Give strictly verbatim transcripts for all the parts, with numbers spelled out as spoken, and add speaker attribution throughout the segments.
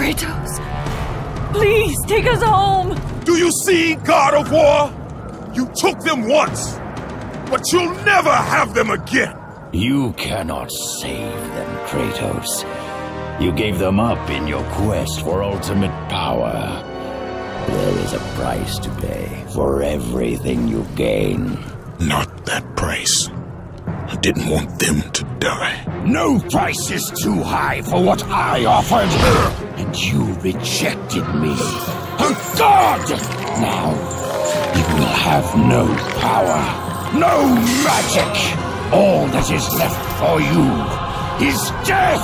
Speaker 1: Kratos, please take us home!
Speaker 2: Do you see, God of War? You took them once, but you'll never have them again!
Speaker 3: You cannot save them, Kratos. You gave them up in your quest for ultimate power. There is a price to pay for everything you gain.
Speaker 2: Not that price. I didn't want them to die.
Speaker 3: No price is too high for what I offered, and you rejected me. A god! Now, you will have no power, no magic. All that is left for you is death!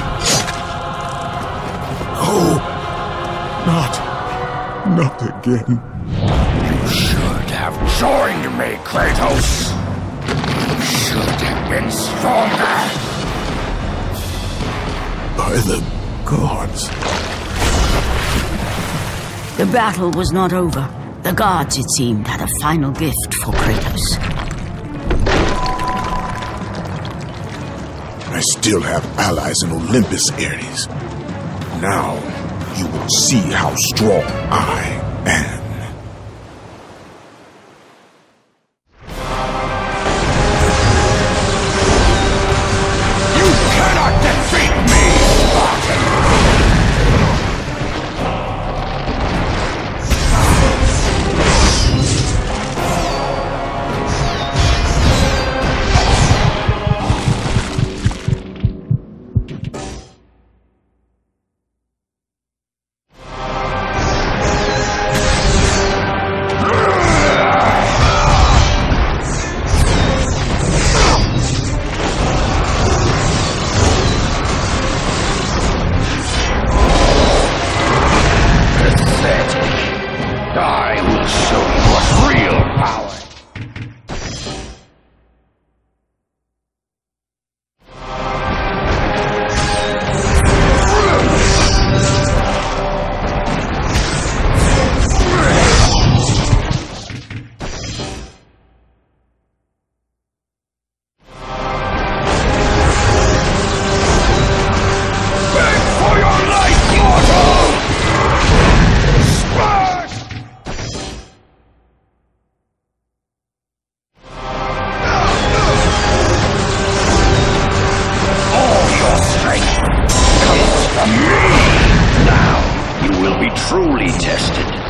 Speaker 2: Oh, not, not again.
Speaker 3: You should have joined me, Kratos. You should have been stronger.
Speaker 2: By the gods.
Speaker 4: The battle was not over. The gods, it seemed, had a final gift for Kratos.
Speaker 2: I still have allies in Olympus, Ares. Now, you will see how strong I am.
Speaker 3: You cannot defeat me, Spartan! I will show you what real power. Beg for your life, mortal! Now, you will be truly tested.